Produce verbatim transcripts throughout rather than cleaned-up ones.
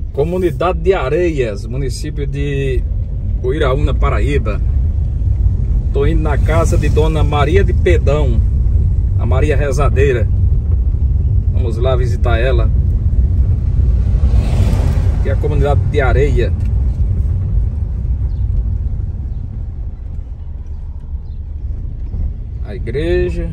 Comunidade de Areias, município de Uiraúna, Paraíba. Tô indo na casa de Dona Maria de Pedão, a Maria Rezadeira. Vamos lá visitar ela. Aqui é a comunidade de Areia. A igreja.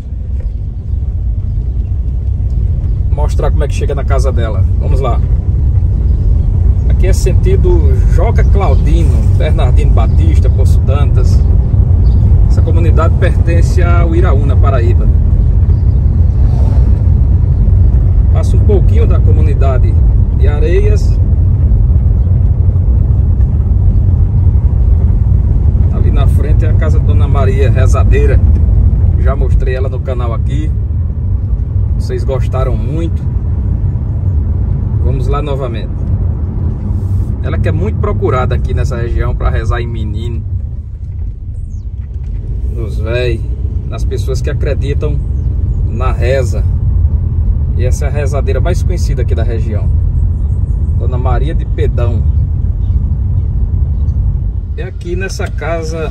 Mostrar como é que chega na casa dela. Vamos lá. Aqui é sentido Joca Claudino, Bernardino Batista, Poço Dantas. Essa comunidade pertence a Uiraúna, Paraíba. Passa um pouquinho da comunidade de Areias. Ali na frente é a casa de Dona Maria Rezadeira. Já mostrei ela no canal aqui. Vocês gostaram muito. Vamos lá novamente. Ela que é muito procurada aqui nessa região para rezar em menino, nos véi, nas pessoas que acreditam na reza. E essa é a rezadeira mais conhecida aqui da região, Dona Maria de Pedão. É aqui nessa casa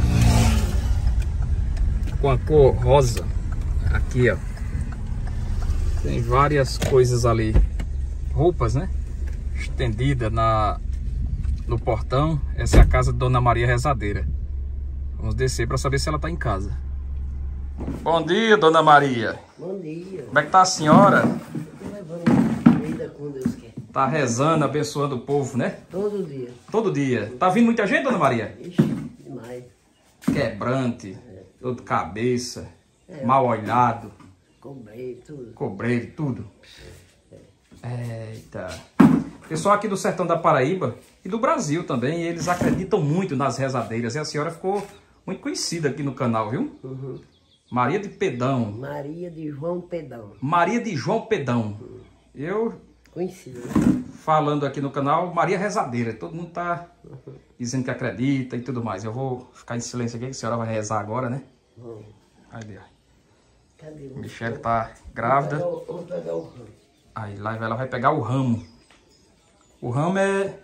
com a cor rosa. Aqui, ó, tem várias coisas ali, roupas, né, estendida na no portão. Essa é a casa de Dona Maria Rezadeira. Vamos descer para saber se ela está em casa. Bom dia, Dona Maria. Bom dia. Como é que tá a senhora? Estou levando vida com Deus quer. Tá rezando, abençoando o povo, né? Todo dia. Todo dia. Tá vindo muita gente, Dona Maria? Ixi, demais. Quebrante, é. Dor de cabeça, é. Mal olhado. Cobrei tudo. Cobreiro, tudo. É. Eita. Pessoal aqui do sertão da Paraíba e do Brasil também, eles acreditam muito nas rezadeiras. E a senhora ficou muito conhecida aqui no canal, viu? Uhum. Maria de Pedão. Maria de João Pedão. Maria de João Pedão. Uhum. Eu... Conhecida, né? Falando aqui no canal, Maria Rezadeira. Todo mundo tá uhum. dizendo que acredita e tudo mais. Eu vou ficar em silêncio aqui, que a senhora vai rezar agora, né? Uhum. Aí, cadê o Michele tá grávida. Vou pegar, o, vou pegar o ramo. Aí lá ela vai pegar o ramo. O ramo é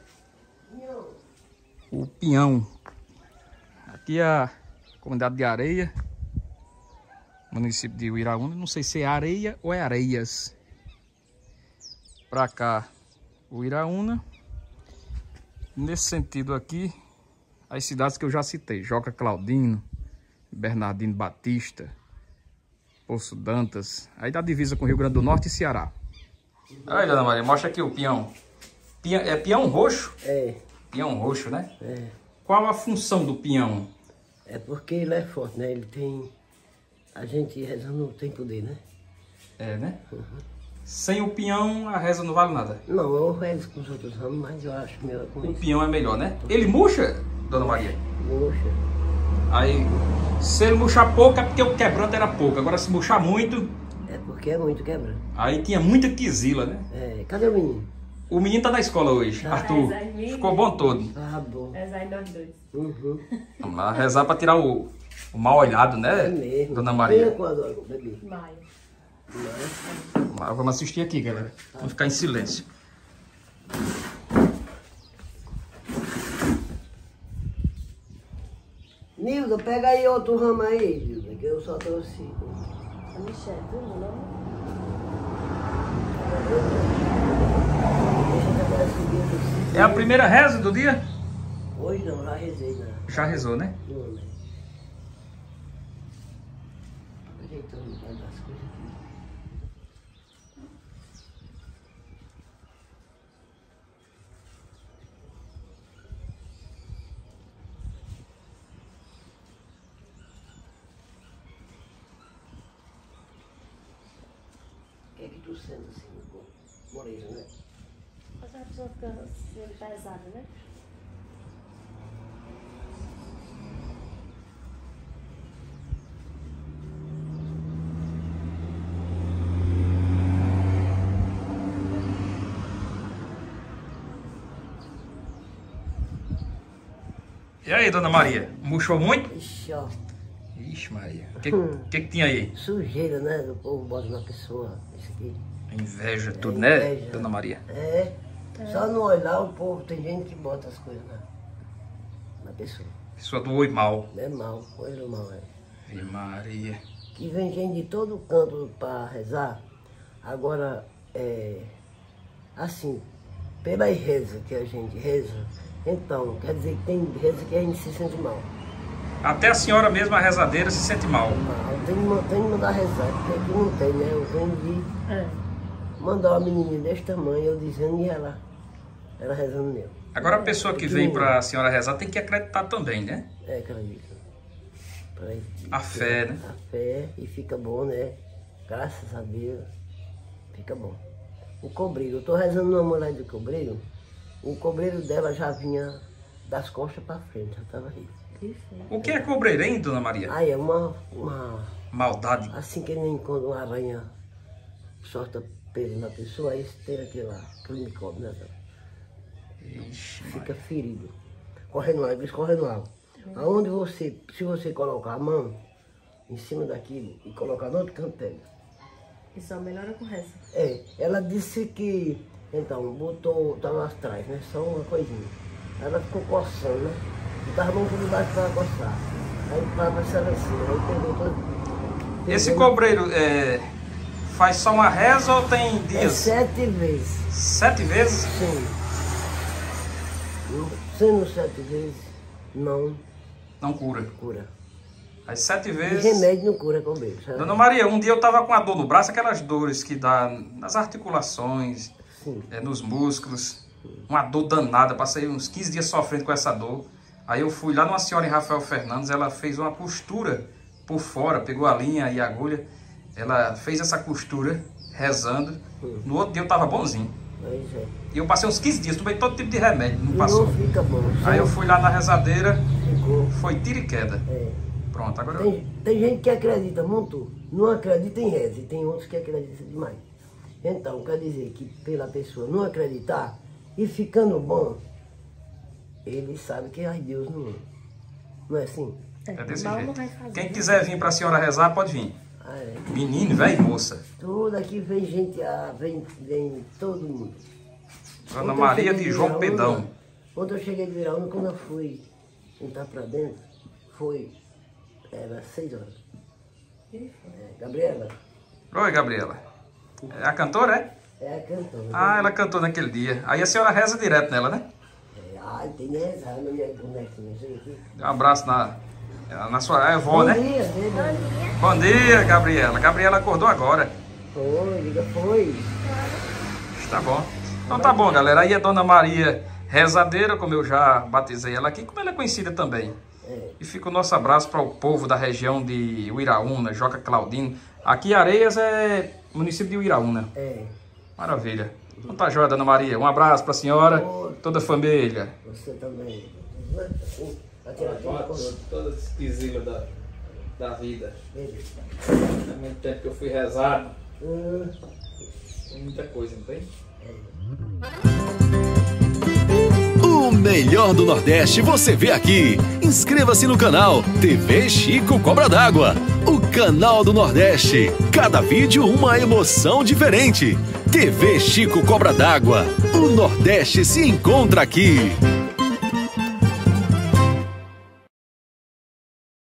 o pinhão. Aqui é a comunidade de Areia, município de Uiraúna. Não sei se é Areia ou é Areias. Pra cá, Uiraúna. Nesse sentido aqui, as cidades que eu já citei: Joca Claudino, Bernardino Batista, Poço Dantas. Aí dá divisa com Rio Grande do Norte e Ceará. Aí, Dona Maria, mostra aqui o pinhão. Pinhão, é pinhão roxo? É. Pinhão roxo, né? É. Qual a função do pinhão? É porque ele é forte, né? Ele tem... A gente rezando tem poder, né? É, né? Uhum. Sem o pinhão, a reza não vale nada. Não, eu rezo com os outros ramos, mas eu acho melhor com O isso. pinhão é melhor, né? Ele murcha, Dona Maria? Murcha. Aí, se ele murchar pouco, é porque o quebranto era pouco. Agora, se murchar muito... É porque é muito quebrando. Aí tinha muita quizila, né? É. Cadê o menino? O menino tá na escola hoje, Tá. Arthur. Ficou bom todo. Ah, bom. Rezar em nós dois. Uhum. Vamos lá, rezar pra tirar o, o mal olhado, né, É mesmo. Dona Maria? Venha quando, ó, bebê. Maio. Vamos lá, vamos assistir aqui, galera. Vamos ficar em silêncio. Nilda, pega aí outro ramo aí, Nilda, que eu só trouxe. A Michelle, viu o nome? É a primeira reza do dia? Hoje não, já rezei, né? Já rezou, né? Não, né? Ajeitando as coisas aqui. O que é que tu sente assim, Morena, né? Mas a pessoa fica sendo pesada, né? E aí, Dona Maria? Murchou muito? Ixi, ó. Ixi, Maria. O que, hum. que que tinha aí? Sujeira, né? O povo bota na pessoa. Isso aqui. Inveja, tudo, é né, inveja. Dona Maria? É. É. Só no olhar o povo, tem gente que bota as coisas na, na pessoa. Pessoa do oi mal. Não é mal, coisa mal é. Ave Maria. Que vem gente de todo canto para rezar. Agora, é, assim, pela reza que a gente reza, então, quer dizer que tem reza que a gente se sente mal. Até a senhora mesma, a rezadeira, se sente mal. Mal. Tem que man- tem que mandar rezar, porque aqui não tem, né? Eu venho de É. mandar uma menininha desse tamanho, eu dizendo e ela, ela rezando mesmo. Agora a pessoa que vem para a senhora rezar tem que acreditar também, né? É, acredito. Pra- A fé, né? A fé, e fica bom, né? Graças a Deus, fica bom. O cobreiro, eu tô rezando numa mulher do cobreiro, o cobreiro dela já vinha das costas para frente, já tava aí. Que feio. O que é cobreiro, hein, dona Maria? Aí é uma, uma, Maldade. assim que nem quando uma aranha solta pelo na pessoa, aí tem aquele lá, aquele micróbio, né? Ixi, Fica ferido. Correndo água, eles correndo água. Aonde você, se você colocar a mão em cima daquilo e colocar no outro canto, pega. E só melhora com reza. É, ela disse que, então, botou, tava atrás, né? Só uma coisinha. Ela ficou coçando, né? E tava a mão por debaixo para coçar. Aí para passar assim, aí pegou todo. Esse pegou- cobreiro é, faz só uma reza ou tem É dias? sete vezes. Sete vezes? Sim. Não- Sendo sete vezes, não Não cura. cura. As sete E vezes... remédio não cura cobreiro, sabe? Dona Maria, um dia eu tava com a dor no braço, aquelas dores que dá nas articulações, Sim. é, nos músculos. Uma dor danada, passei uns quinze dias sofrendo com essa dor. Aí eu fui lá numa senhora em Rafael Fernandes, ela fez uma costura por fora, pegou a linha e a agulha. Ela fez essa costura, rezando. No outro dia eu tava bonzinho. Pois é. E eu passei uns quinze dias, tomei todo tipo de remédio, não E passou. não fica bom. Aí eu fui lá na rezadeira, Ficou. foi tiro e queda. É. Pronto, agora eu... Tem, tem gente que acredita muito, não acredita em reza, e tem outros que acreditam demais. Então, quer dizer que pela pessoa não acreditar e ficando bom, ele sabe que ai Deus não, não é assim. É, É desse mal jeito. não vai fazer. Quem quiser vir pra senhora rezar, pode vir. Ah, é. Menino, velho e moça. Tudo aqui vem gente, ah, vem, vem todo mundo. Dona Ontem eu Maria cheguei de João Viraúna, Pedão. Ontem eu cheguei de Viraúna, quando eu fui entrar pra dentro, foi, era seis horas. É, Gabriela, Oi, Gabriela. É a cantora, é? é a cantora. Ah, ela cantou naquele dia. Aí a senhora reza direto nela, né? É, ah, tem que rezar na minha bonequinha, chega aqui. Dá um abraço na, na sua avó, Bom né? dia, dia. Bom dia, Gabriela. Gabriela acordou agora. Foi, diga, foi. Tá bom. Então tá bom, galera. Aí a Dona Maria Rezadeira, como eu já batizei ela aqui, como ela é conhecida também. É. E fica o nosso abraço para o povo da região de Uiraúna, Joca Claudino. Aqui Areias é município de Uiraúna. É, Maravilha. Então tá joia, Dona Maria. Um abraço para a senhora, toda a família. você também. Assim, aquela Toda esquisita da, da vida. Ele. Há muito tempo que eu fui rezado. Hum, Tem muita coisa, não tem? O melhor do Nordeste você vê aqui. Inscreva-se no canal T V Chico Cobra d'Água. O canal do Nordeste. Cada vídeo uma emoção diferente. T V Chico Cobra d'Água. O Nordeste se encontra aqui.